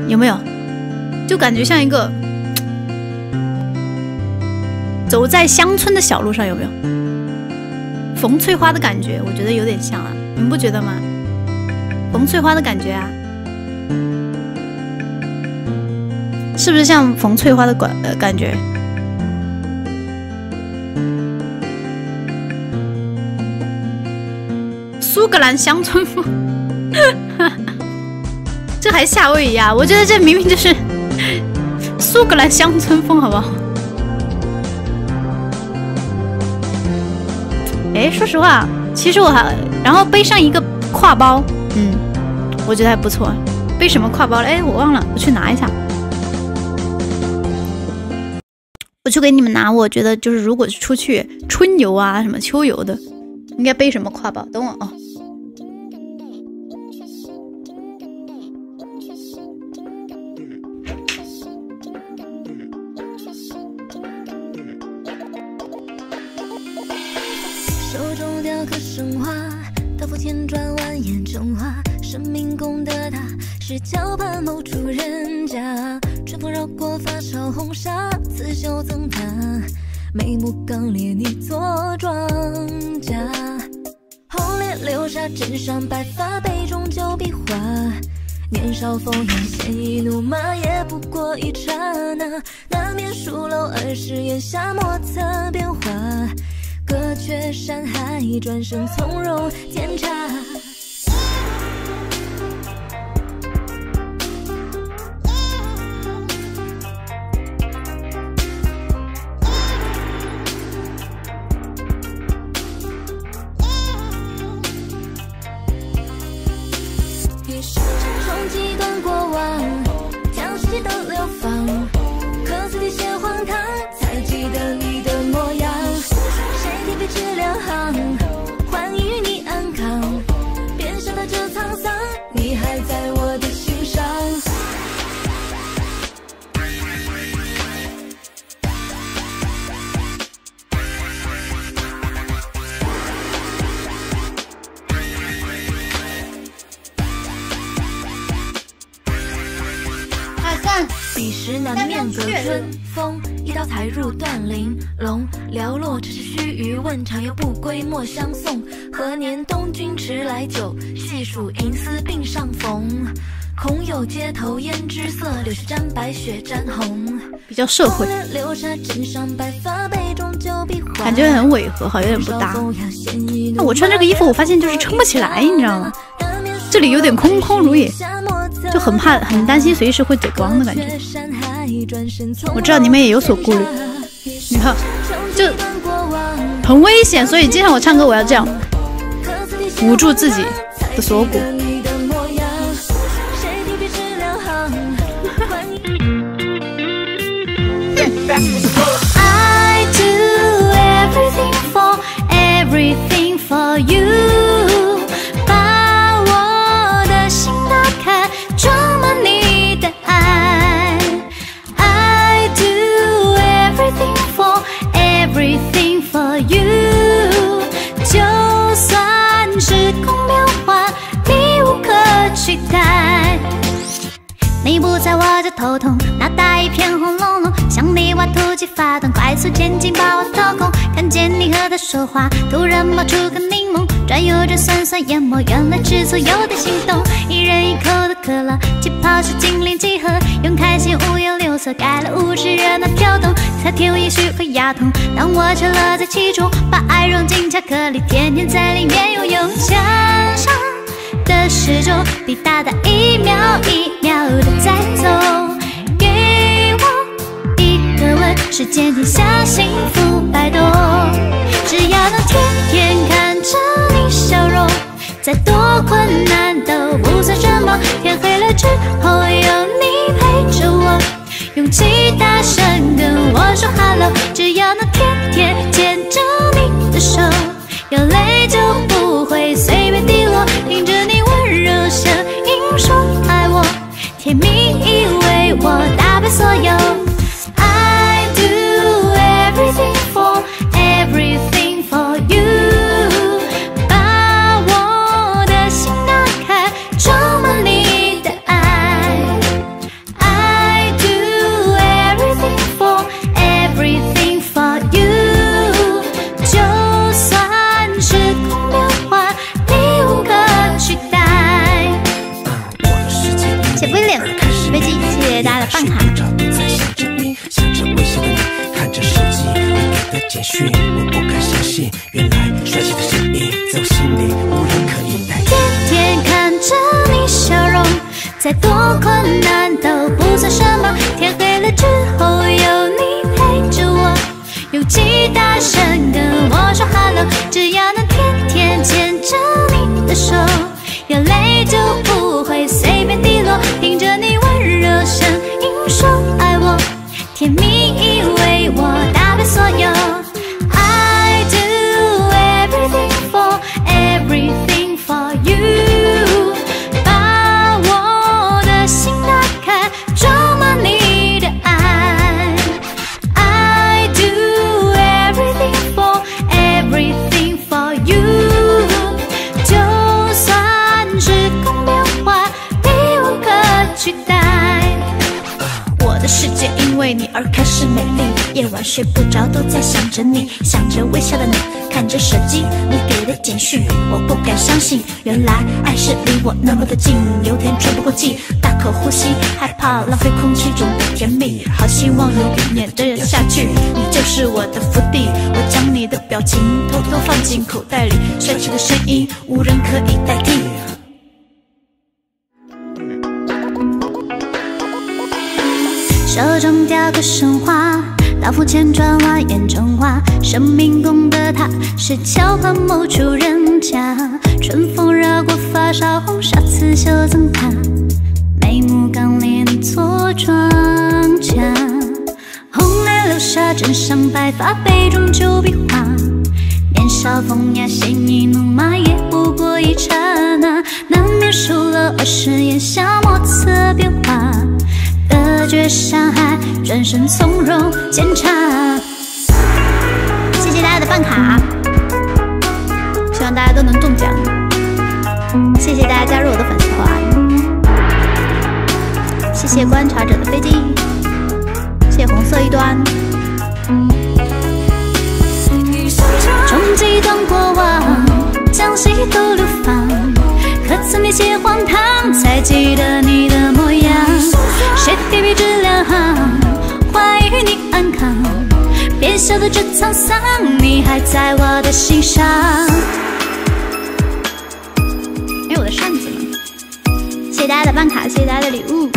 有没有？就感觉像一个走在乡村的小路上，有没有？冯翠花的感觉，我觉得有点像啊，你们不觉得吗？冯翠花的感觉啊，是不是像冯翠花的感觉？苏格兰乡村风，这还夏威夷啊？我觉得这明明就是苏格兰乡村风，好不好？哎，说实话，其实我还然后背上一个挎包，我觉得还不错。背什么挎包了？哎，我忘了，我去拿一下。我去给你们拿。我觉得就是如果出去春游啊、什么秋游的，应该背什么挎包？等我哦。 手中雕刻神话，刀锋千转蜿蜒成花，生命功德大，是桥畔某处人家。春风绕过发梢红纱，刺绣赠他，眉目刚烈你做庄稼。红莲流沙枕上白发，杯中酒比划。年少风扬，鲜衣怒马，也不过一刹那。难免疏漏儿时檐下，莫测变化。隔却山海，转身从容检查。一瞬间冲击断过往，将世界都流放。可似地写荒唐，才记得你的模样。天边知两行，欢迎与你安康。边上的这沧桑，你还在我的心上。彼时难免隔春风，一刀裁入断玲珑。寥落只是须臾，问长游不归莫相送。何年东君迟来酒，细数银丝鬓上缝。空有街头胭脂色，柳絮沾白雪沾红。 比较社会，感觉很违和，好像有点不搭。那我穿这个衣服，我发现就是撑不起来，你知道吗？这里有点空空如也，就很怕、很担心随时会走光的感觉。我知道你们也有所顾虑，你看，就很危险，所以经常我唱歌我要这样捂住自己的锁骨。I do everything for you， 把我的心打开，装满你的爱。I do everything for you， 就算时空变化，你无可取代。你不在我就头痛，脑袋一片红隆隆，想你我突击发动，快速前进把我掏空。看见你和他说话，突然冒出个柠檬，转悠着酸酸研磨，原来吃醋有点心动。一人一口的可乐，气泡是精炼几何，用开心五颜六色盖了50热闹跳动，才甜也许会牙痛。当我沉乐在其中，把爱融进巧克力，天天在里面游泳。墙上的时钟滴答答，一秒一秒的在走。给我一个吻，时间停下，幸福摆动。只要能天天看着你笑容，再多困难都不算什么。天黑了之后有你陪着我，勇气大声跟我说 hello。只要能天天牵着你的手，眼泪就不会随便滴落。听着你温柔声音说爱我，甜蜜以为我打败所有。I do everything for you， 把我的心打开， 办卡。 不着都在想着你，想着微笑的你，看着手机你给的简讯，我不敢相信，原来帅气的声音在我心里无人可以代替。 天天看着你笑容，再多困难都不算什么。天黑了之后有你陪着我，用吉他声跟我说 hello， 只要能天天牵着你的手，眼泪就不会随便滴落。听着你温柔声音说爱我，甜蜜已为我打败所有。I do everything for everything for you， 把我的心打开，装满你的爱。I do everything for everything for you， 就算时空变化，你无可取代。我的世界因为你而开始美丽，夜晚睡不着都在想着你，想着微笑的你，看着手机你给的简讯，我不敢相信，原来爱是离我那么的近，有天喘不过气，大口呼吸，害怕浪费空气中的甜蜜，好希望永远这样下去，你就是我的福地，我将你的表情偷偷放进口袋里，帅气的声音无人可以代替。手中雕刻神话，大幅千转蜿蜒成画，生命宫的他是桥畔某处人家，春风绕过发梢，红纱刺绣增卡，眉目刚烈你做庄稼，红泪流下枕上白发，杯中酒比划，年少风雅鲜衣怒马，也不过一刹那，难免输了20年下莫测变化，隔绝伤害，转身从容检查。谢谢大家的办卡，希望大家都能中奖。谢谢大家加入我的粉丝团，谢谢观察者的飞机，谢谢红色一端。冲击动过往，将戏都流放，可曾那些荒唐，才记得你的模样。谁提笔质两行，怀疑你安康，别笑得这沧桑，你还在我的心上。哎，我的扇子呢？谢谢大家的办卡，谢谢大家的礼物。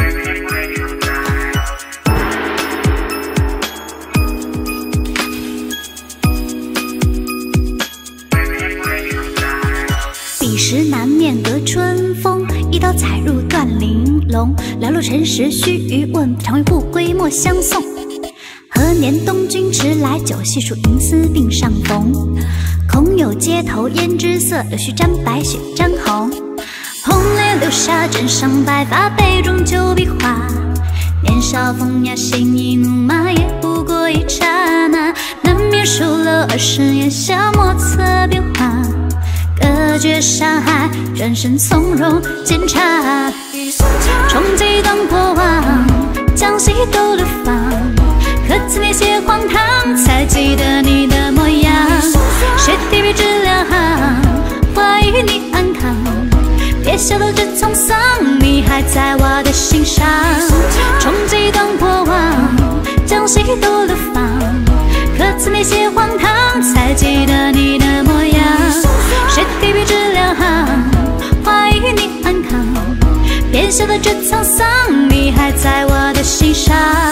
彼时难免隔春风，一刀踩入断玲珑，寥落尘世须臾问，常为不归莫相送。何年东君迟来，酒细数银丝鬓上缝。空有街头胭脂色，柳絮沾白雪沾红。红泪流下枕上白发，杯中酒比划。年少风雅鲜衣怒马，也不过一刹那，难免输了20年下莫测变化。隔绝伤害，转身从容检查，冲击动过往，将戏都流放，可曾那些荒唐，才记得你的模样。谁提笔质两行，怀疑你安康，别笑得这沧桑，你还在我的心上。冲击动过往，将戏都流放，可曾那些荒唐，才记得你的模样。谁提笔质两行，怀疑你安康，别笑得这沧桑，你还在我的心上。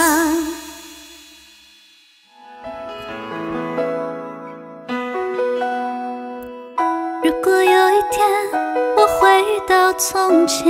如果有一天我回到从前，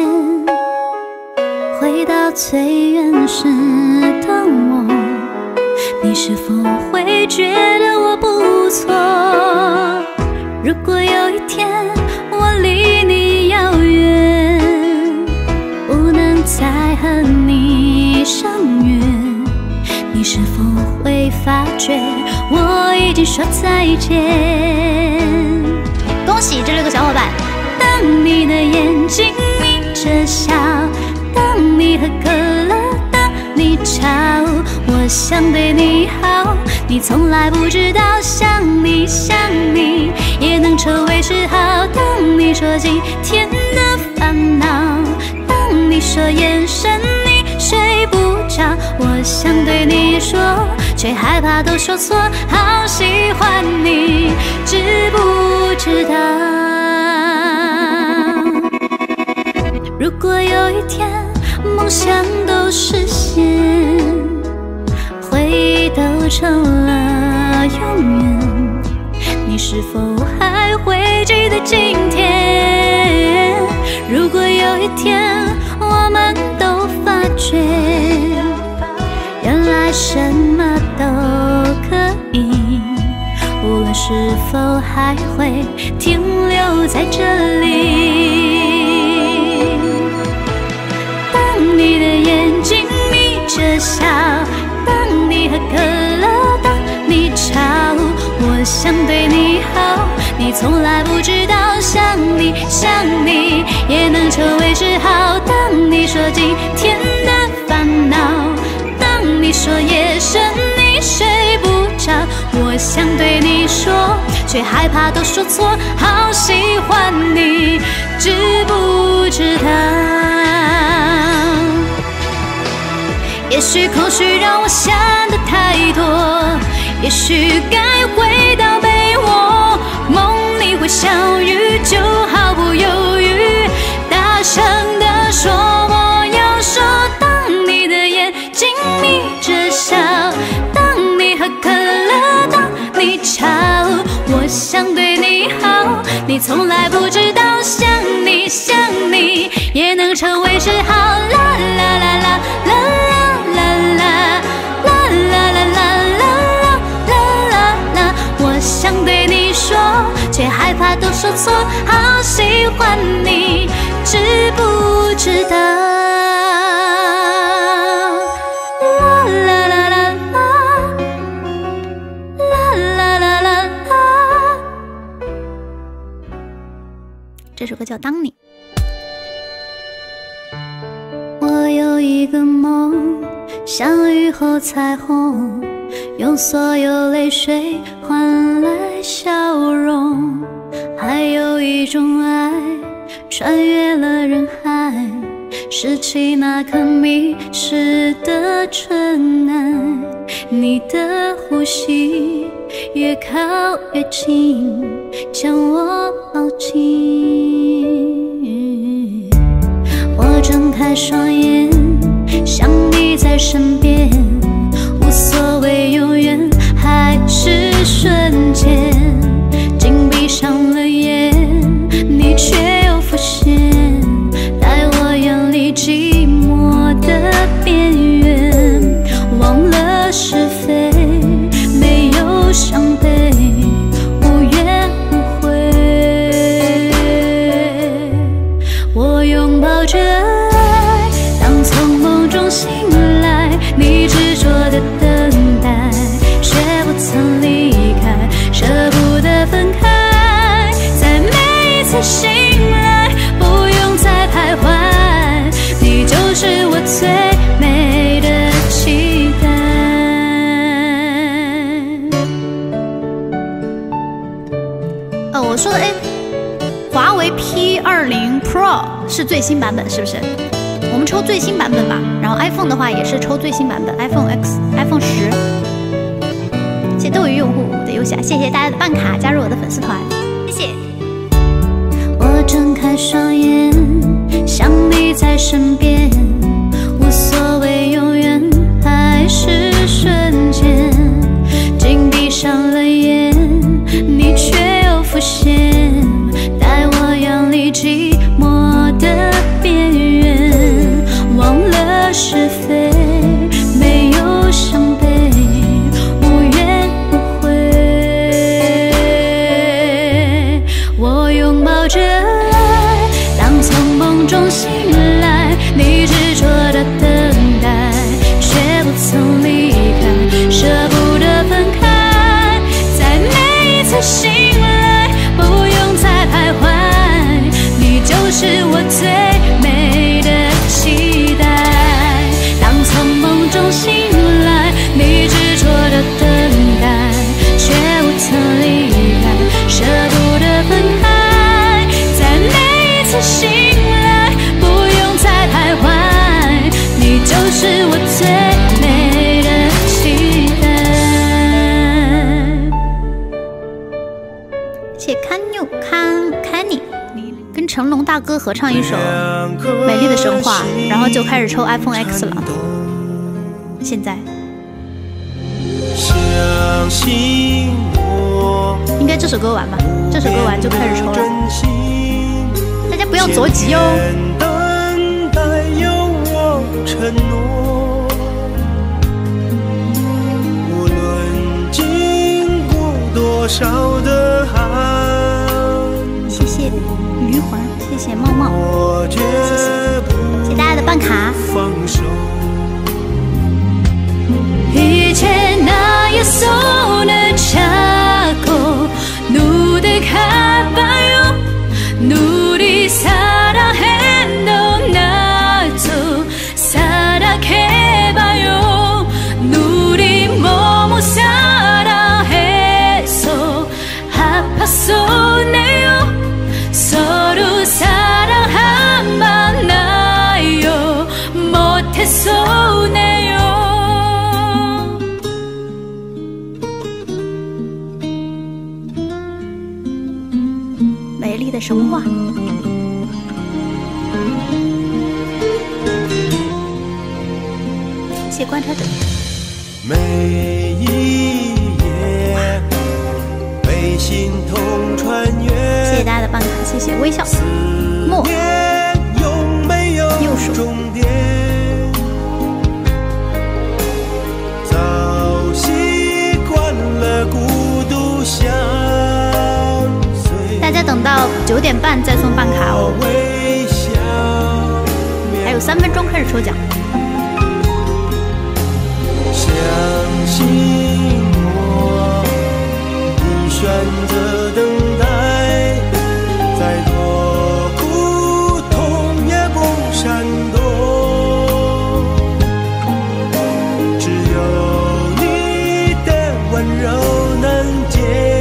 回到最原始的我，你是否会觉得我不错？如果有一天我离你遥远，不能再和你相约，你是否会发觉我已经说再见？恭喜这6个小伙伴！当你的眼睛眯着笑，当你喝可乐，当你吵，我想对你好，你从来不知道，想你想你也能成为嗜好。当你说今天的烦恼，当你说眼神你睡不着， 想对你说，却害怕都说错。好喜欢你，知不知道？如果有一天梦想都实现，回忆都成了永远，你是否还会记得今天？如果有一天我们都发觉，原来什么都可以，无论是否还会停留在这里。当你的眼睛眯着笑，当你喝可乐，当你吵，我想对你好，你从来不知道，想你想你也能成为嗜好。当你说今天的烦恼，当你说夜深你睡不着，我想对你说，却害怕都说错。好喜欢你，知不知道？也许空虚让我想的太多，也许该回到被窝，梦里会相遇，就毫不犹豫大声地说我要说。当你的眼睛眯着笑，当你喝可乐，当你吵，我想对你好，你从来不知道，想你想你也能成为嗜好。啦啦啦啦啦啦啦啦啦啦啦啦啦，我想对你说，却害怕都说错。好喜欢你，知不知道？啦啦啦啦啦啦啦啦啦。这首歌叫《当你》。我有一个梦，像雨后彩虹，用所有泪水换来笑容。还有一种爱，穿越了人海，拾起那颗迷失的纯爱。你的呼吸越靠越近，将我抱紧。我睁开双眼，想你在身边，无所谓永远还是瞬间。紧闭上了眼，你却又浮现，在我眼里寂寞的边缘。忘了是非，没有伤悲，无怨无悔。我拥抱着爱，当从梦中醒来，你执着的等待，却不曾离开，舍不得分开。在每一次醒来，不用再徘徊，你就是我最美的期待。我说的华为 P20 Pro 是最新版本，是不是？我们抽最新版本吧。然后 iPhone 的话也是抽最新版本 ，iPhone X、iPhone 10。谢谢斗鱼用户的优侠，谢谢大家的办卡加入我的粉丝团，谢谢。我睁开双眼，想你在身边，无所谓永远还是瞬间。紧闭上了眼，你却又浮现，在我眼里寂寞的边缘。忘了是非，没有伤悲，无怨无悔。我拥抱着爱，当从梦中醒来，你执着的等待，却不曾离开，舍不得分开。在每一次醒来，不用再徘徊，你就是我最美的期待。当从梦中醒来，你执着的等待，却不曾离开，舍不得分开。在每一次醒来，不用再徘徊，你就是我最美大哥合唱一首《美丽的神话》，然后就开始抽 iPhone X 了。现在应该这首歌完吧？这首歌完就开始抽了，大家不要着急哦。 无论经过多少的寒， 谢谢余环，谢谢猫猫，谢谢大家的办卡。 이제 나의 손을 잡고 누대가봐요 누리 사랑했던 나도 사랑해봐요 누리 뭐뭐 사랑해서 아팠었네요 서로 사랑한 만나요 못했었네요 美丽的神话，谢谢观察者。 每一夜被心痛穿越。 谢谢大家的办卡，谢谢微笑。莫右手。 早习惯了孤独相。 大家等到9点半再送办卡哦，还有3分钟开始抽奖。 相信我，你选择等待，再多苦痛也不闪躲，只有你的温柔能解。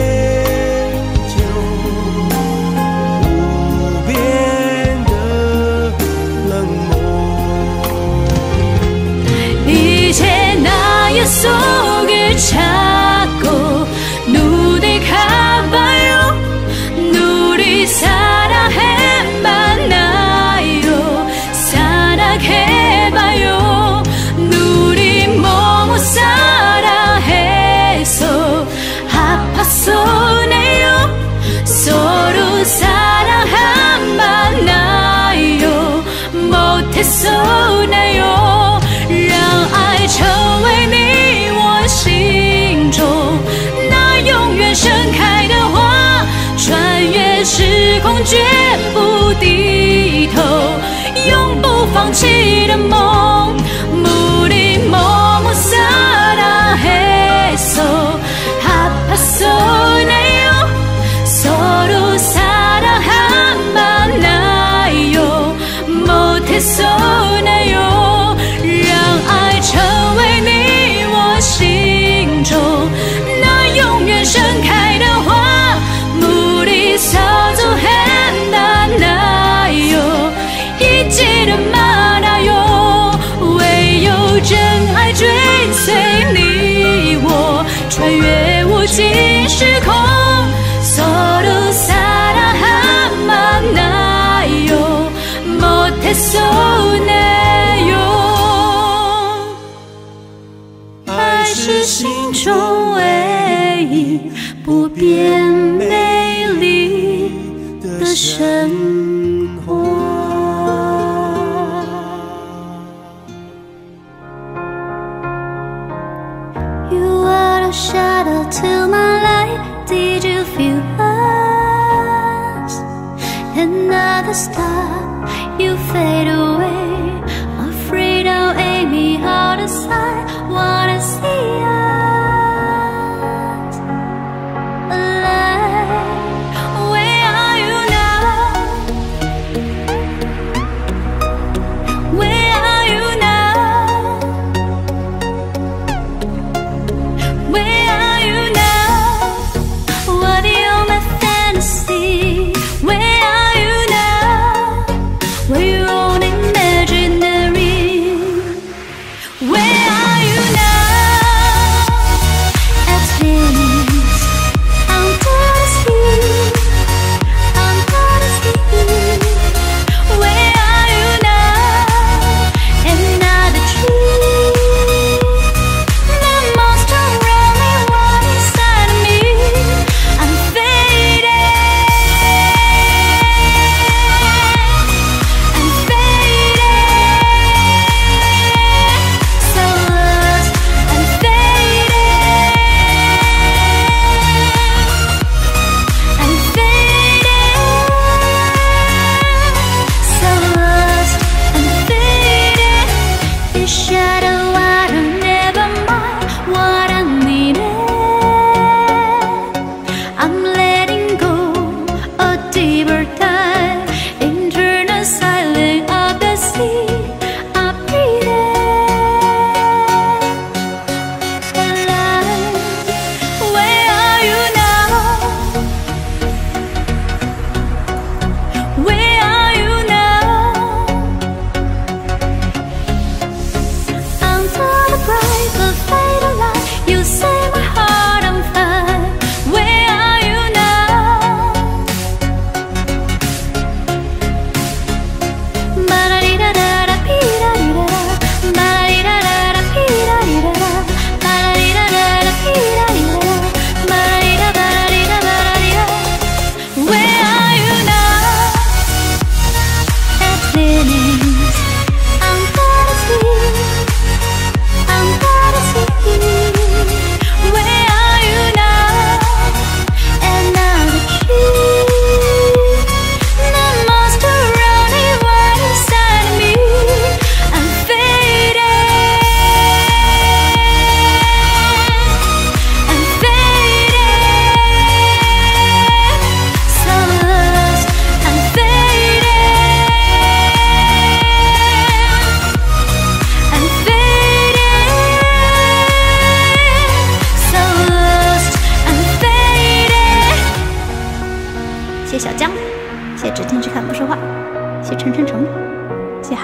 속을 찾고 누대 가봐요 누리 사랑해 만나요 사랑해봐요 누리 뭐뭐 사랑해서 아팠었네요 서로 사랑한 만나요 못했었네요 让爱成为你。 心中那永远盛开的花，穿越时空绝不低头，永不放弃的梦。무리 뭐뭐 사랑해서 아팠었네요 서로 사랑한 만나요 못했었네요 让爱成为你。 心中那永远盛开的花，무리 사랑한다나요 잊지를 말아요唯有真爱追随你我，穿越无尽时空서로 사랑한 만나요 못했었네요 是心中唯一不变美丽的生活。You are the shadow to my light. Did you feel us? Another star, you fade away. Afraid I'll aim me out of sight. Wanna see us alive? Where are you now? Where are you now? Where are you now? What the only fantasy? Where are you now?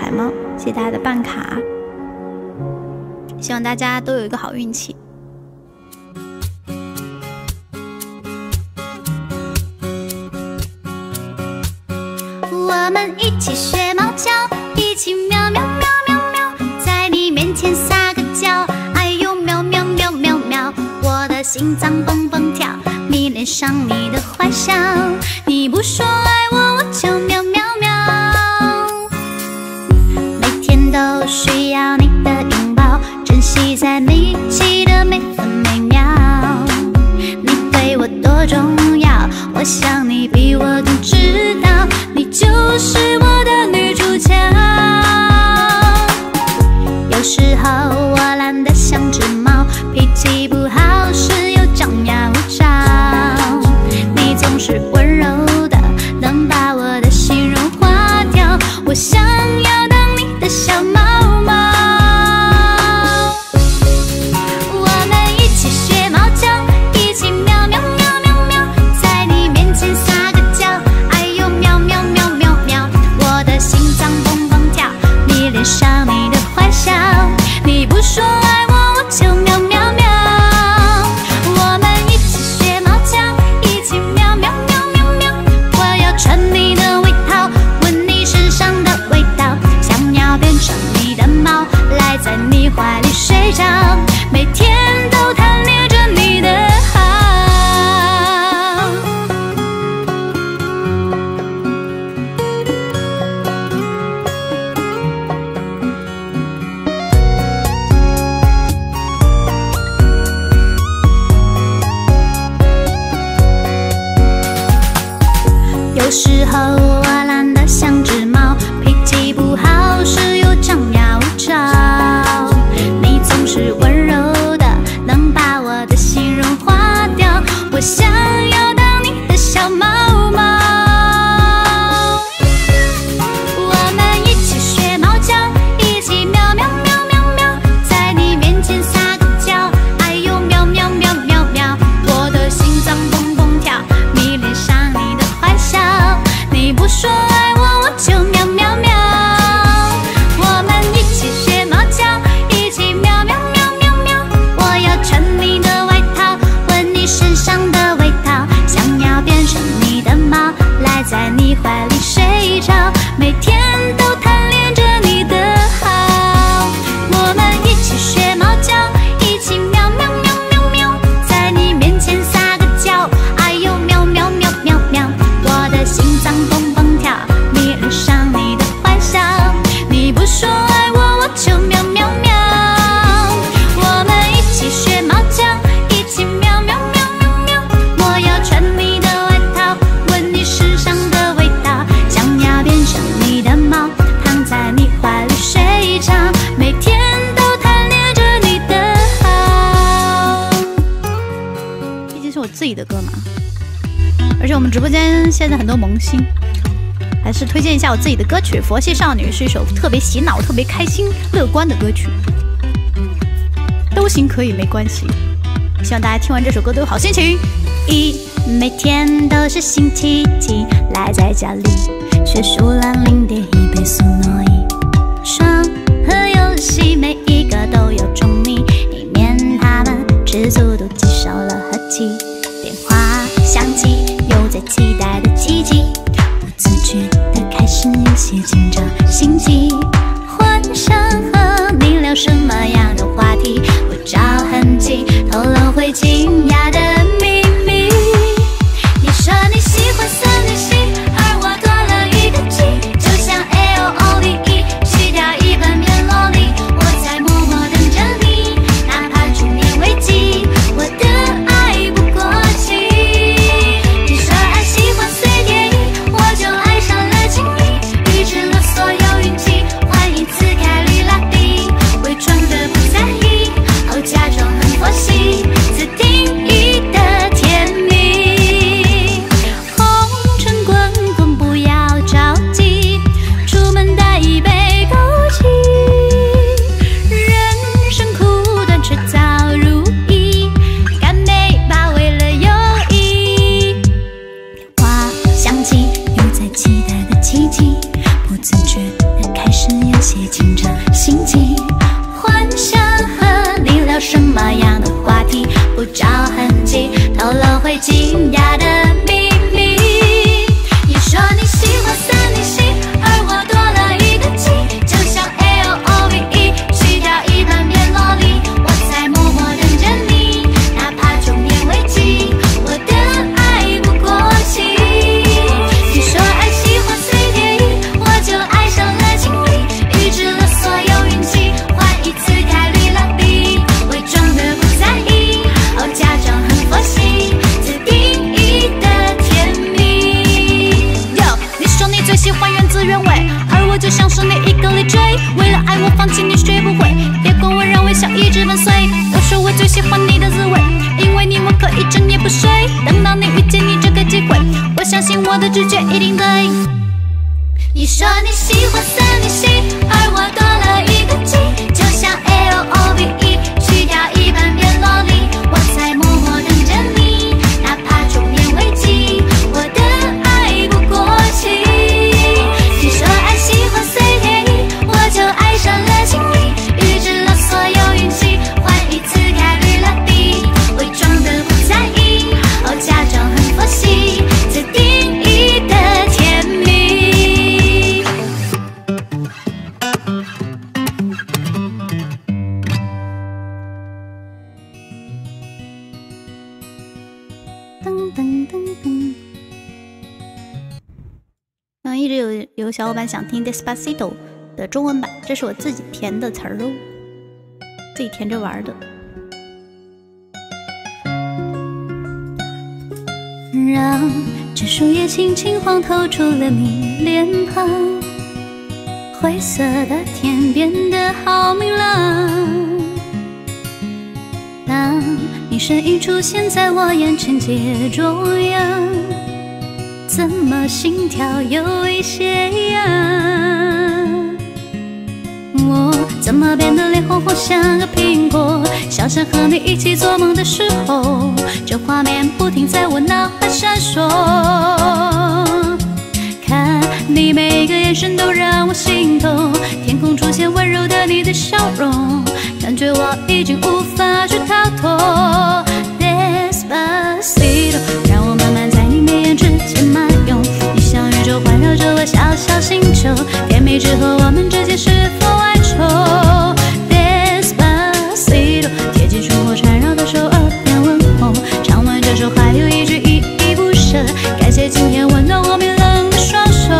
彩猫，谢谢大家的办卡，希望大家都有一个好运气。 我们一起学猫叫，一起喵喵喵喵喵，在你面前撒个娇，哎呦喵喵喵喵喵，我的心脏蹦蹦跳，迷恋上你的坏笑，你不说爱我，我就喵喵喵，每天都需要你的拥抱，珍惜在一起的每分每秒，你对我多重要，我想你比我更知道，你就是我的女主角。有时候我懒得像只猫，脾气不好时又张牙舞爪，你总是温柔的，能把我的心融化掉，我想要当你的小猫猫。我们一起学猫叫，一起喵喵喵喵喵，在你面前撒个娇，哎呦喵喵喵喵喵，我的心脏蹦蹦跳，迷恋上你的坏笑，你不说爱我，我就喵喵喵。我们一起学猫叫，一起喵喵喵喵喵，我要穿你的外套，闻你身上的味道，想要变成你的猫，赖在你怀里睡着，每天都贪恋着你的好。有时候我懒得像只猫，脾气不好时又张牙舞爪，你总是温柔的，能把我的心融化掉，我想要当你的小猫猫。我们一起学猫叫，一起喵喵喵喵喵，在你面前撒个娇，哎呦喵喵喵喵喵，我的心脏蹦蹦跳，迷恋上你的坏笑，你不说爱我，我就喵喵喵。我们一起学猫叫，一起喵喵喵喵喵，我要穿你的外套，闻你身上的味道，想要变成你的猫，赖在你怀里睡着，每天都贪恋着你的好。我们一起学猫叫，一起喵喵喵喵喵，在你面前撒个娇，哎呦喵喵喵喵喵，我的心脏蹦蹦跳，迷恋上你的坏笑，你不说爱我，我就喵喵喵。我们一起学猫叫，一起喵喵喵喵喵，我要穿你的外套，闻你身上的味道，想要变成你的猫，躺在你怀里睡着，每天都贪恋着你的好。 毕竟是我自己的歌嘛，而且我们直播间现在很多萌新，还是推荐一下我自己的歌曲《佛系少女》，是一首特别洗脑、特别开心、乐观的歌曲，都行可以没关系。希望大家听完这首歌都有好心情。 每天都是星期几，赖在家里学数浪0.1倍速挪移，双和游戏每一个都有中迷，以免他们吃速度减少了合体。电话响起，又在期待的奇迹，不自觉的开始有些紧张心悸，幻想和你聊什么样的话题，不着痕迹透露会惊讶的秘密。你说你喜欢3女星，而我多了一个 G， 就像 AOO 里些紧张心情，幻想和你聊什么样的话题，不着痕迹透露会惊讶的秘密。你说你喜欢三零七，而我多了一个 G， 就像 LOVE 去掉一半变萝莉，我在默默等着你，哪怕中年危机，我的爱不过期。你说爱喜欢随便意，我就爱上了经历，预知了所有运气，换一次概率拉低，伪装的不在意，哦假装很佛系，自定义的甜蜜。Yo， 你说你最喜欢原汁原味，而我就像是你一个累赘，为了爱我放弃你学不会，别管我让微笑一直伴随。都说我最喜欢你的滋味，因为你我可以整夜不睡，等到你遇见你这个机会，我相信我的直觉一定对。你说你喜欢三零七，而我多了一个 G， 就像 LOVE 去掉一半变萝莉，我在默默等着你，哪怕中年危机，我的爱不过期。你说爱喜欢随便意，我就爱上了经历，预知了所有运气，换一次概率拉低，伪装的不在意，哦假装很佛系，自定义的甜蜜。噔噔噔噔。然后一直有小伙伴想听 Despacito 的中文版，这是我自己填的词儿哦，自己填着玩的。让这树叶轻轻晃透出了你脸庞，灰色的天变得好明朗。当你身影出现在我眼前街中央，怎么心跳有一些痒？我怎么变得脸红红像个苹果？想象和你一起做梦的时候，这画面不停在我脑海闪烁。看你每个眼神都让我心动，天空出现温柔的你的笑容，感觉我已经无法去逃脱。Despacito， 让我慢慢在你眉眼之间漫游，你像宇宙环绕着我小小星球，甜蜜之后我们之间是否哀愁？ Despacito， 贴近胸口缠绕的手，耳边问候，唱完这首还有一句依依不舍，感谢今天温暖我冰冷的双手。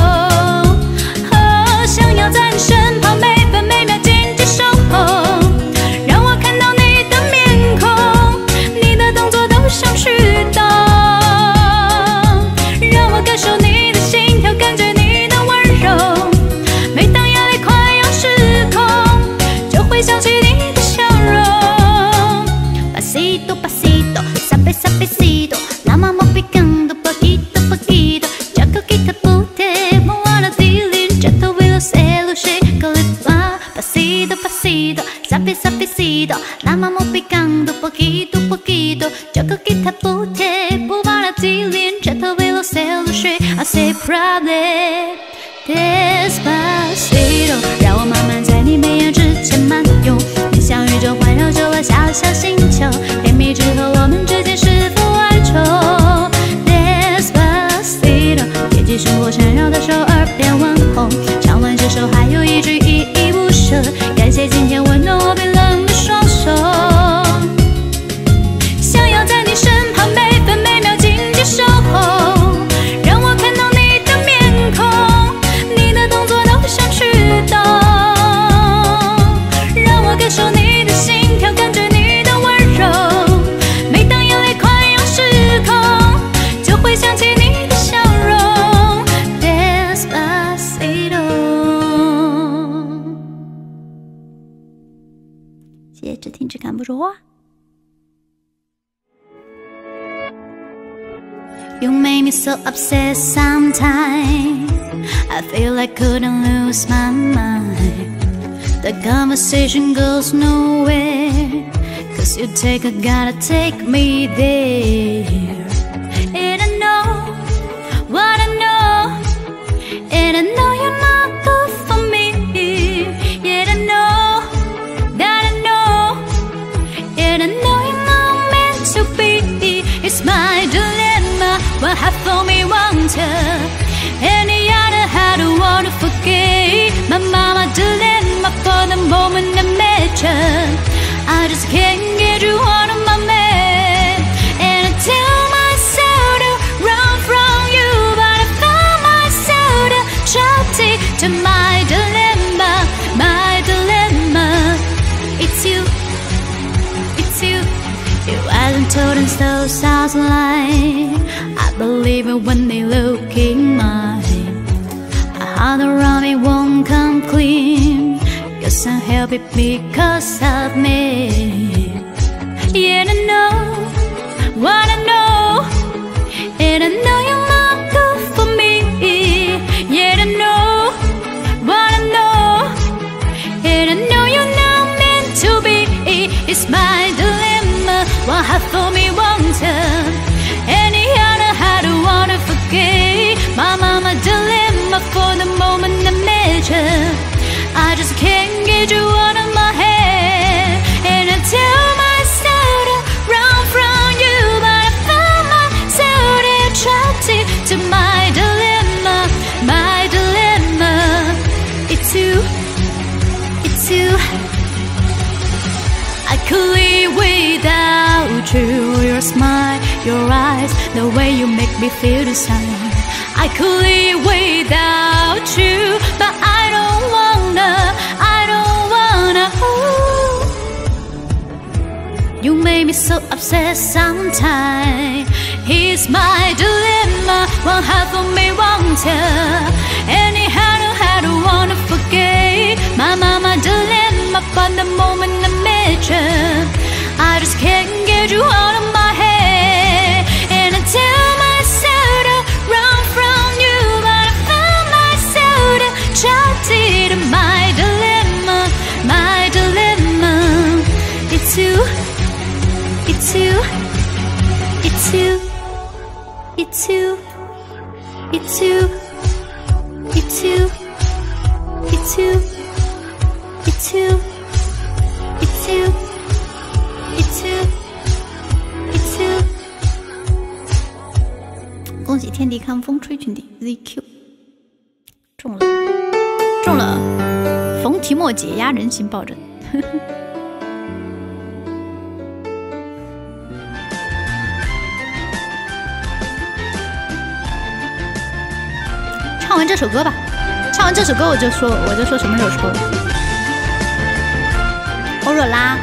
想要在你身旁每分每秒紧紧守候，让我看到你的面孔，你的动作都像驱动，让我感受你的心跳，感觉你的温柔，每当眼泪快要失控，就会想起你的笑容。 Pasito pasito sabe sabecito la mamá picando poquito poquito ya coquita pute moana dilin ya te veo celo shekalipa. Pasito pasito sabe sabecito la mamá picando poquito poquito ya coquita pute moana dilin ya te veo celo she I say probably. Despacito， 让我慢慢在你眉眼之间漫游，你像宇宙环绕着我小小星球，甜蜜之后我们之间是否哀愁？ Despacito， 贴近胸口缠绕的手，耳边问候，唱完这首还有一句依依不舍，感谢今天温暖我冰冷的双手。想要在你身旁每分每秒紧紧守候，让我看到你的面孔，你的动作都像驱动，让我感受你的心跳，感觉你的温柔，每当眼泪快要失控，就会想起你的笑容。 Despacito， 谢谢只听只看不说话。You make me so upset sometimes, I feel like couldn't lose my mind. The conversation goes nowhere, cause you gotta take me there. And I know what I know, and I know you're not good for me. just can't get you out of my mind. And I tell myself to run from you, but I found myself trapped to my dilemma, my dilemma. It's you, it's you. It wasn't told in so sounds like I believe it when they look in my head. A heart around me won't come clean. Guess I'm happy because of me. Yeah, I know what I know, and I know you're not good for me. Yeah, I know what I know, and I know you're not meant to be. It's my dilemma, one half for me, one turn. Any other had to wanna forget. My mama dilemma for the moment I met you. I just can't get you out of my head. And I tell myself to run from you, but I found myself trapped to my dilemma, my dilemma. It's you, it's you. I could live without you. Your smile, your eyes, the way you make me feel inside. I could live without you, but I don't wanna, I don't wanna. Ooh. You make me so upset sometimes. It's my dilemma, one half of me wants you. Anyhow, I don't wanna forget my mama dilemma, but the moment I met you, I just can't get you out of my head. And I tell myself to run from you, but I found myself trapped in my dilemma, my dilemma. It's you, it's you, it's you, it's you, it's you, it's you, it's you, it's you, it's you, it's you, it's you。恭喜天地康风吹群底 ZQ 中了，中了！冯提莫解压人形抱枕。唱完这首歌吧，唱完这首歌我就说什么时候抽了。欧若拉。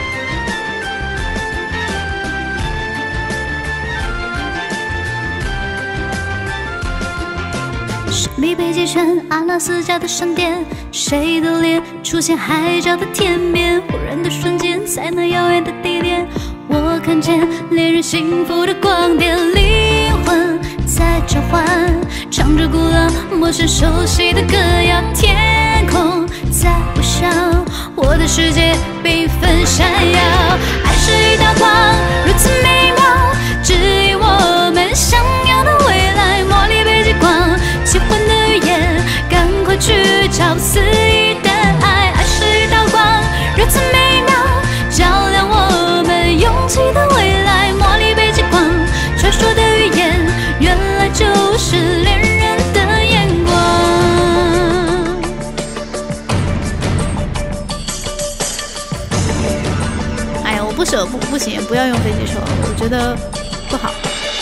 神秘北极圈，阿拉斯加的闪电，谁的脸出现海角的天边？忽然的瞬间，在那遥远的地点，我看见恋人幸福的光点，灵魂在召唤，唱着古老、陌生、熟悉的歌谣，天空在微笑，我的世界缤纷闪耀。爱是一道光，如此美妙，指引我们想要的未来。茉莉北极光，奇幻的语言，赶快去找肆意的爱。爱是一道光，如此美妙，照亮我们勇气的未来。茉莉北极光，传说的语言，原来就是恋人的眼光。哎呀，我不舍，不行，不要用飞机车，我觉得不好。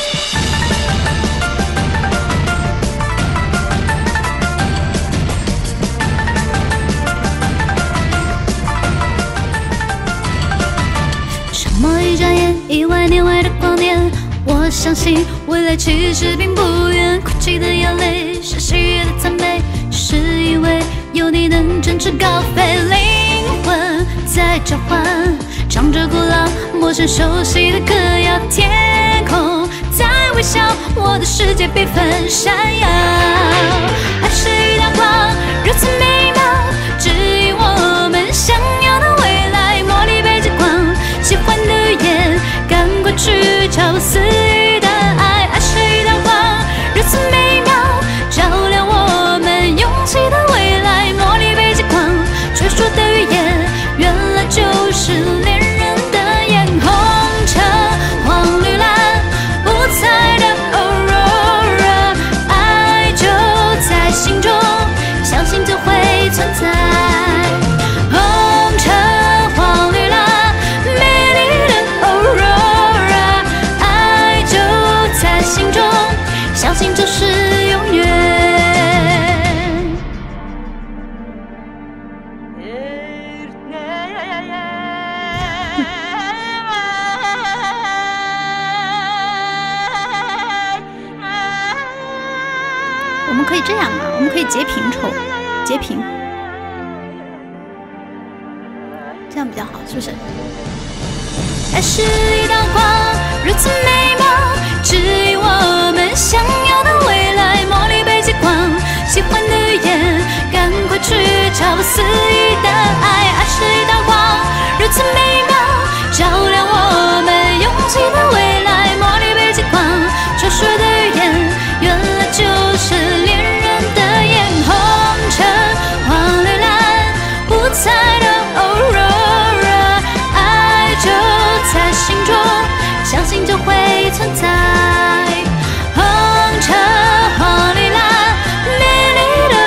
沉默一转眼，亿万年外的光点，我相信未来其实并不远。哭泣的眼泪是喜悦的赞美，是因为有你能振翅高飞。灵魂在召唤，唱着古老、陌生、熟悉的歌谣，天空在微笑，我的世界缤纷闪耀。爱是一道光，如此美妙，指引我们想要的未来。茉莉北极光，奇幻的语言，赶快去找肆意的爱。爱是一道光，如此美妙，照亮我们勇气的未来。茉莉北极光，传说的语言，原来就是恋人的眼。红橙黄绿蓝，五彩的 Aurora， 爱就在心中，相信就会从可以这样嘛？我们可以截屏抽，截屏，这样比较好，是不是？爱是一道光，如此美妙，指引我们想要的未来。茉莉被极光，喜欢的眼，赶快去找肆意的爱。爱是一道光，如此美妙，照亮我们拥挤的未来。茉莉被极光，传说的语言，原来就是恋人的眼。红橙黄绿蓝，五彩的 Aurora， 爱就在心中，相信就会存在。红橙黄绿蓝，美丽的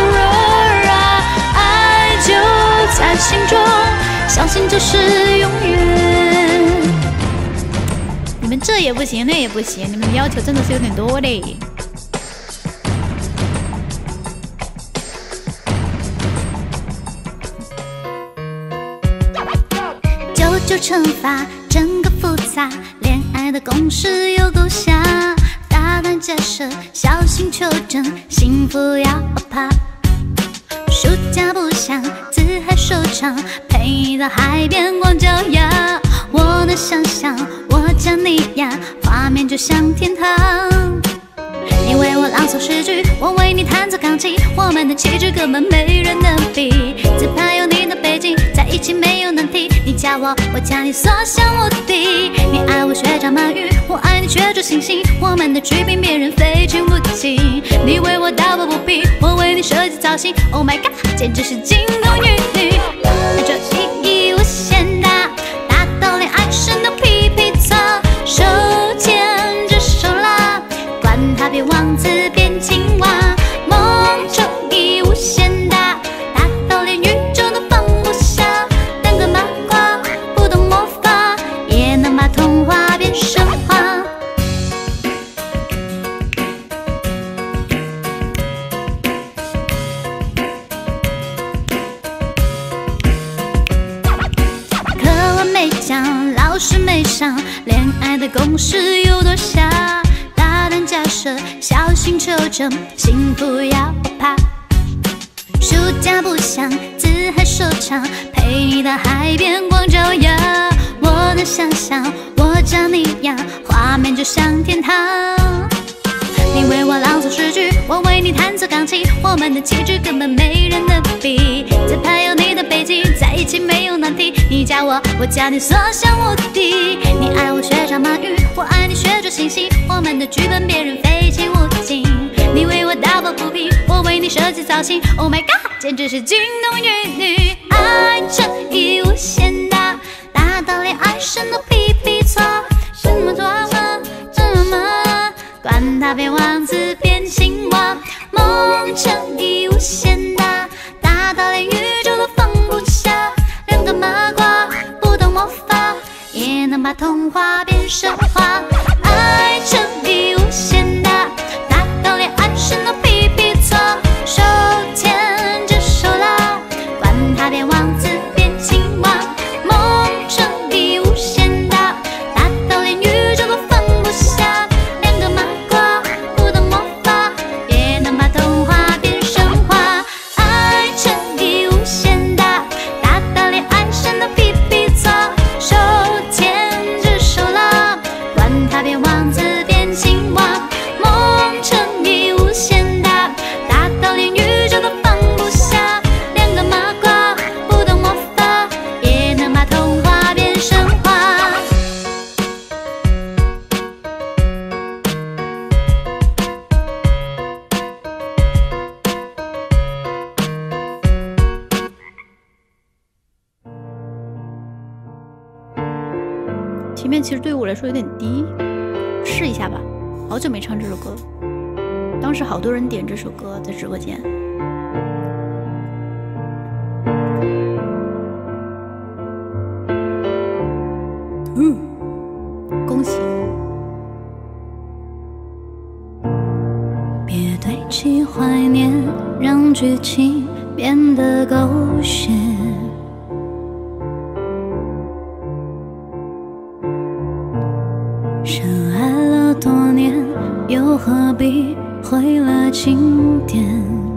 Aurora， 爱就在心中，相信就是永远。你们这也不行，那也不行，你们的要求真的是有点多嘞。9乘法真个复杂，恋爱的公式有够瞎，大胆假设，小心求证，幸福要怕。暑假不想自嗨收场，陪你到海边光脚丫。我能想象我将你呀，画面就像天堂。你为我朗诵诗句，我为你弹奏钢琴，我们的气质根本没人能比。自拍有你的背景，在一起没有难题。你加我，我加你，所向无敌。你爱我学长鳗鱼，我爱你学着星星，我们的剧比别人非亲不亲。你为我打抱不平，我为你设计造型。Oh my god， 简直是金童玉女。爱这意义无限大，大到连爱神都皮皮擦。手牵着手啦，管他别王子变青蛙。梦中意无限大，大到连宇宙都放不下。当个麻瓜，不懂魔法，也能把童话变神话。课文没讲，老师没上，恋爱的公式有多瞎？大胆假设，小心求证，幸福要怕。暑假不想自嗨收场，陪你到海边光脚丫。我能想象我将你呀，画面就像天堂。你为我朗诵诗句，我为你弹奏钢琴，我们的气质根本没人能比。自拍有你的背景，在一起没有难题。你加我，我加你，所向无敌。你爱我学长鳗鱼，我爱你学着星星，我们的剧本别人非亲勿近。你为我打抱不平，我为你设计造型。Oh my god， 简直是金童玉女。爱这意义无限大，大到连爱神都皮皮擦。什么抓马，什么？管他变王子变青蛙。梦成意义无限大，大到连宇宙都放不下。两个麻瓜不懂魔法，也能把童话变神话。爱成意义无限大，大到连爱神都皮皮擦。手牵着手啦，管他变王子变青蛙。梦成意义无限大，大到连宇宙都放不下。两个麻瓜不懂魔法，也能把童话变神话。爱成意义无限大，大到连爱神都皮皮擦。手牵着手啦，管他变王子变青蛙。梦成意义无限大，大到连宇宙都放不下。两个麻瓜不懂魔法，也能把童话变神话。前面其实对于我来说有点低，试一下吧。好久没唱这首歌了，当时好多人点这首歌在直播间。恭喜！别堆砌怀念，让剧情变得狗血。深爱了多年，又何必毁了经典，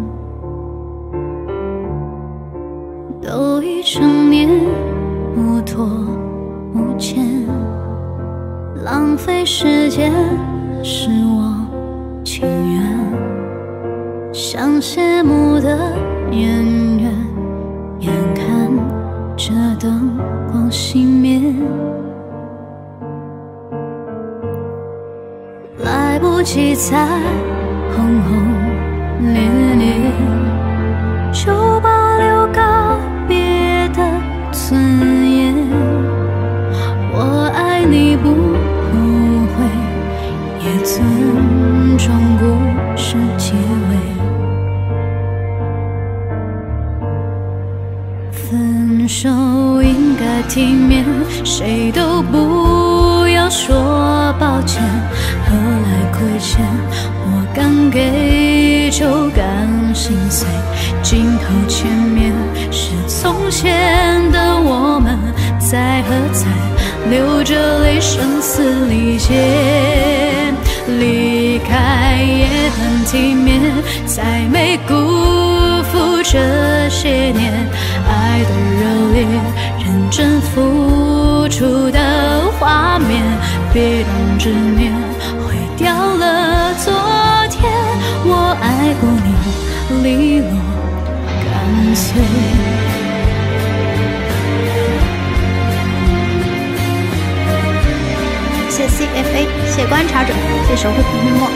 都已成年，无拖无欠，浪费时间是我情愿，像谢幕的演员，眼看着灯光熄灭，来不及再轰轰烈烈，就保留告别的尊严。我爱你不后悔，也尊重故事结尾。分手应该体面，谁都不要说抱歉，何来亏欠？我敢给就敢心碎，镜头前面是从前的我们，在喝彩，流着泪，声嘶力竭。离开也很体面，才没辜负这些年爱的热烈，认真付出的画面。别让执念毁掉了昨天，我爱过你，利落干脆。 谢 CFA， 谢观察者，谢守护平墨。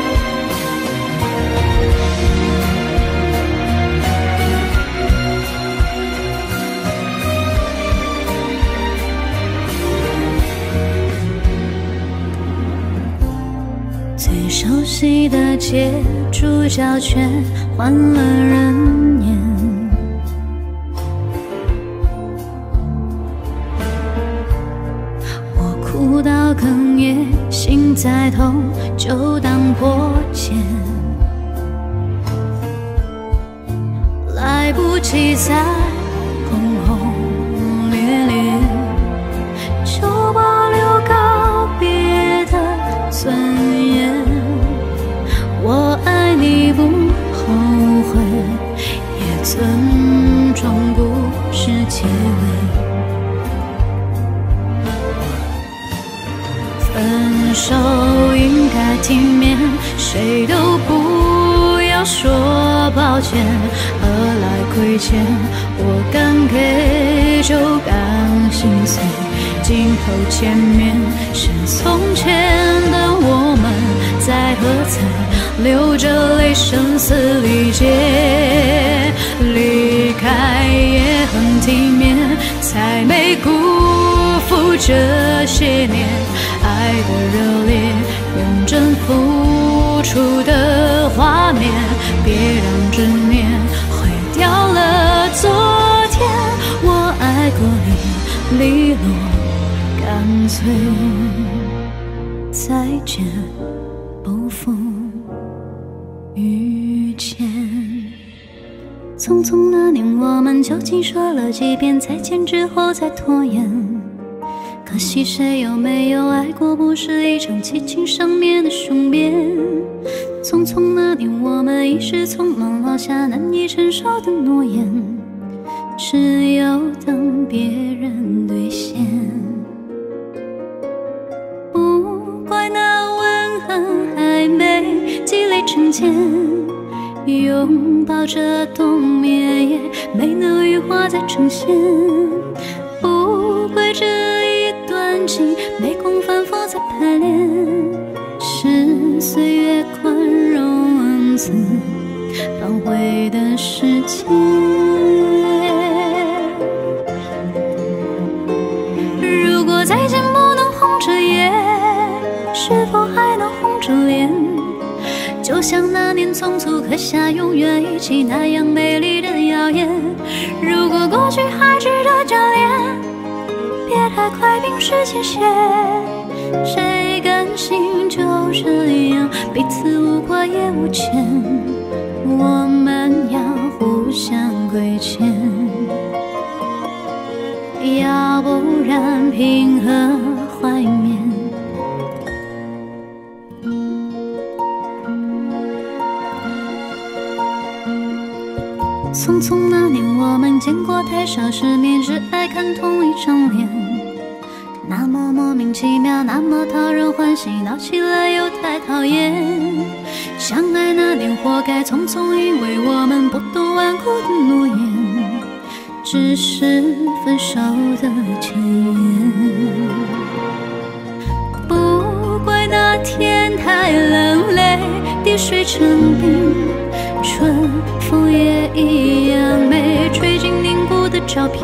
最熟悉的街，主角却换了人演。哭到哽咽，心再痛就当破茧，来不及再轰轰烈烈，就保留告别的尊严。我爱你不后悔，也尊重故事结尾。分手应该体面，谁都不要说抱歉，何来亏欠？我敢给就敢心碎，镜头前面是从前的我们，在喝彩，流着泪，声嘶力竭。离开也很体面，才没辜负这些年爱的热烈，认真付出的画面。别让执念毁掉了昨天，我爱过你，利落干脆。再见，不负遇见。匆匆那年，我们究竟说了几遍再见之后再拖延？可惜谁有没有爱过，不是一场激情上面的雄辩。匆匆那年，我们一时匆忙落下难以承受的诺言，只有等别人兑现。不怪那吻痕还没积累成茧，拥抱着冬眠也没能羽化再成仙。不怪这一段情没空反复再排练，是岁月宽容恩赐反悔的时间。如果再见不能红着眼，是否还能红着脸？就像那年匆促刻下永远一起那样美丽的谣言。如果过去还值得眷恋，别太快冰释前嫌。谁甘心就这样彼此无挂也无牵？我们要互相亏欠，要不然凭何怀缅？ 微笑，失眠只爱看同一张脸，那么莫名其妙，那么讨人欢喜，闹起来又太讨厌。相爱那年活该匆匆，因为我们不懂顽固的诺言，只是分手的前言。不怪那天太冷，泪滴水成冰，春风也一样美，吹进凝固的照片。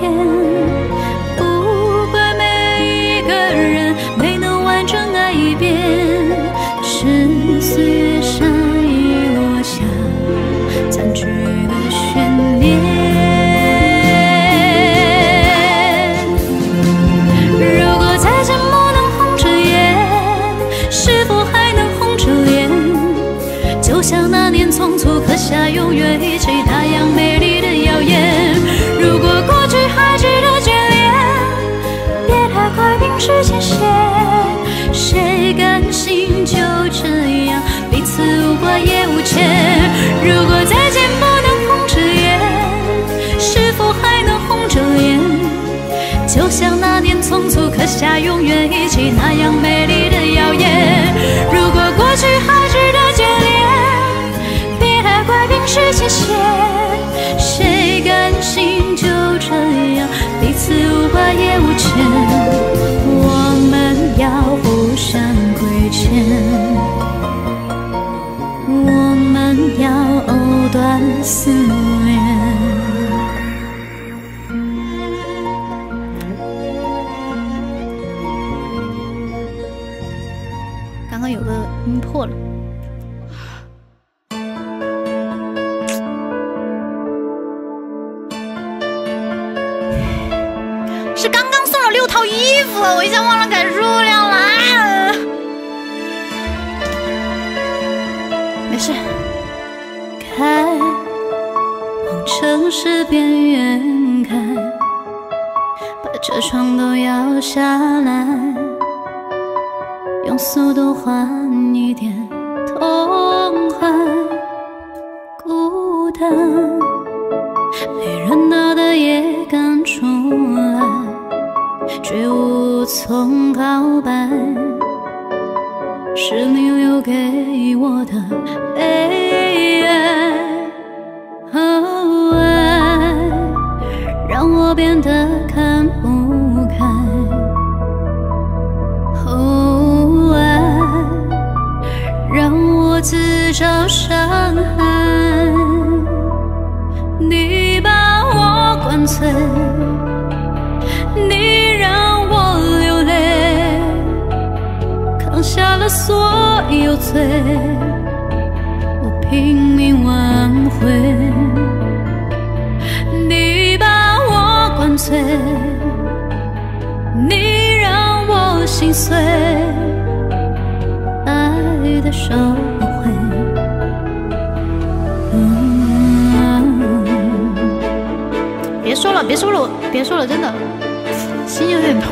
不怪每一个人没能完整爱一遍，是岁月善意落下残缺的悬念。如果再见不能红着眼，是否还能红着脸？就像那年匆促刻下永远一起那样美丽的谣言。如果过去还值得眷恋，别太快冰释前嫌。谁甘心就这样彼此无挂也无牵？如果再见不能红着眼，是否还能红着脸？就像那年匆促刻下永远一起那样美丽的谣言。如果过去还值得眷恋，别太快冰释前嫌。谁甘心就这样彼此无挂也无牵？我们要互相亏欠，我们要藕断丝连。刚刚有个音破了。是刚刚送了6套衣服，我一下忘了改数量了。没事。开，往城市边缘开，把车窗都摇下来，用速度换一点痛快。孤单，没人闹的也敢出来，却无从告白，是你留给我的悲哀。爱让我变得看不开，爱让我自找伤害。你把我灌醉，你让我流泪，扛下了所有罪，我拼命挽回。你把我灌醉，你让我心碎，爱的收回。别说了，别说了，别说了，真的心有点痛。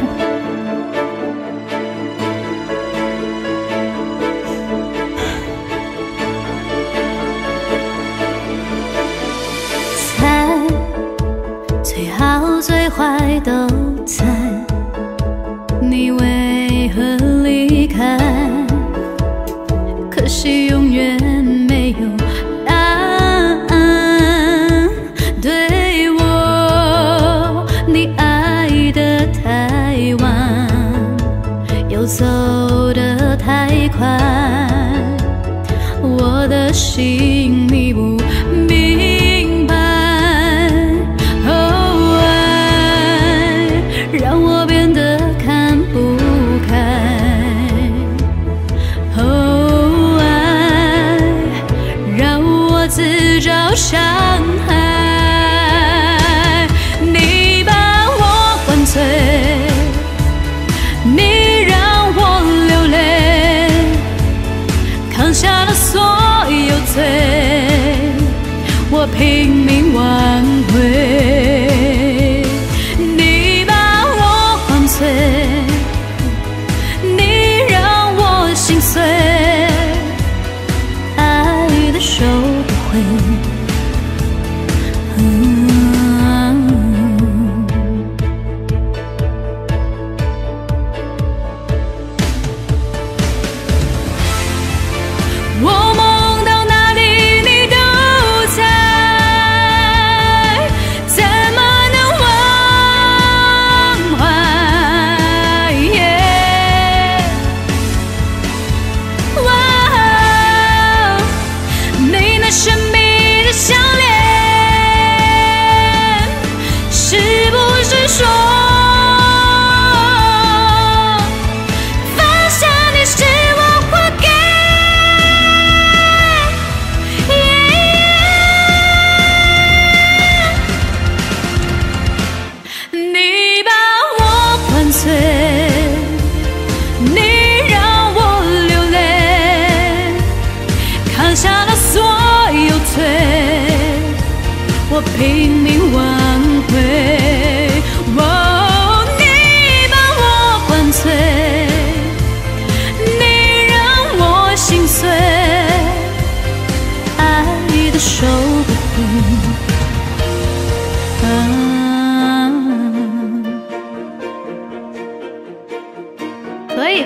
猜，最好最坏都猜，你为何离开？可惜永远没有答案。对我，你爱得太晚，又走得太快，我的心你不明白。哦，爱让我变得看不开。哦，爱让我自找伤害。你把我灌醉，你让我流泪，扛下了所有罪，我拼命挽回。你把我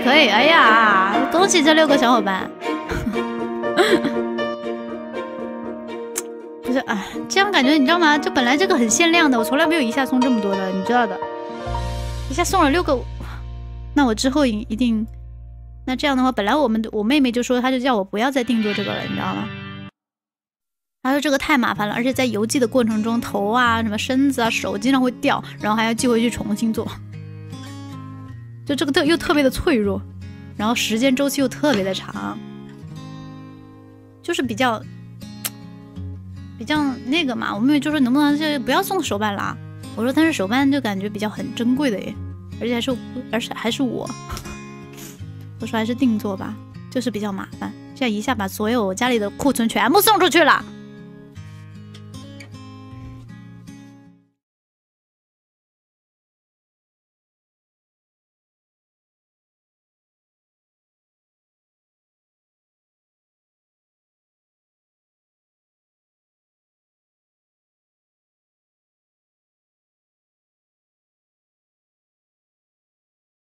可以，哎呀，恭喜这6个小伙伴。不是啊，这样感觉你知道吗？就本来这个很限量的，我从来没有一下送这么多的，你知道的。一下送了6个，那我之后一定，那这样的话，本来我妹妹就说，她就叫我不要再定做这个了，你知道吗？她说这个太麻烦了，而且在邮寄的过程中，头啊、什么身子啊、手经常会掉，然后还要寄回去重新做。就这个又特别的脆弱，然后时间周期又特别的长，就是比较那个嘛。我妹妹就说能不能就不要送手办啦？我说但是手办就感觉比较很珍贵的耶，而且还是我说还是定做吧，就是比较麻烦，这样一下把所有我家里的库存全部送出去了。